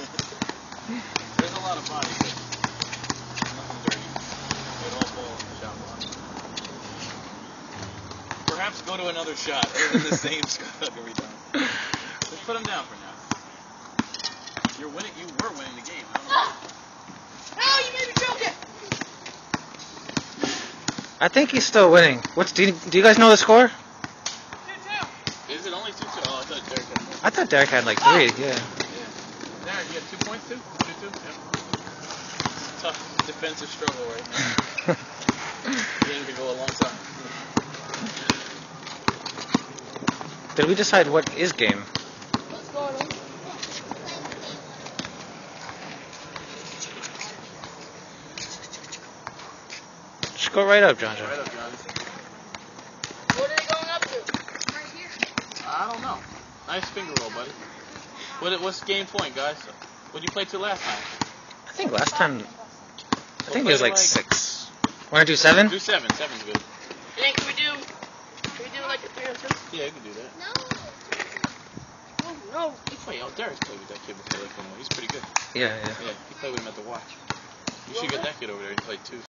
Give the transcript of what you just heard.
There's a lot of body, but nothing dirty. It all fall in the shot block. Perhaps go to another shot other than the same scuff every time. Just put him down for now. You're winning. You were winning the game. I don't know. Oh, you made me choke it! I think he's still winning. Do you guys know the score? 2-2. Is it only 2-2? Oh, I thought Derrick had more. I thought Derrick had like 3, yeah. Yeah. Derrick, you had 2 points too? 2-2? Yep. It's a tough defensive struggle right now. Game could go a long time. Did we decide what is game? What's going on? Just go right up, John. Right up, Johnny. What are they going up to? Right here. I don't know. Nice finger roll, buddy. What's game point, guys? What'd you play to last time? I think last time, it was like 6. Want to do 7? Do 7. 7's good. And then can we do like a 3-on-2? Yeah, you can do that. No. No. Derrick's played with that kid before. He's pretty good. Yeah. Yeah, he played with him at the watch. You should get that kid over there. He played 2.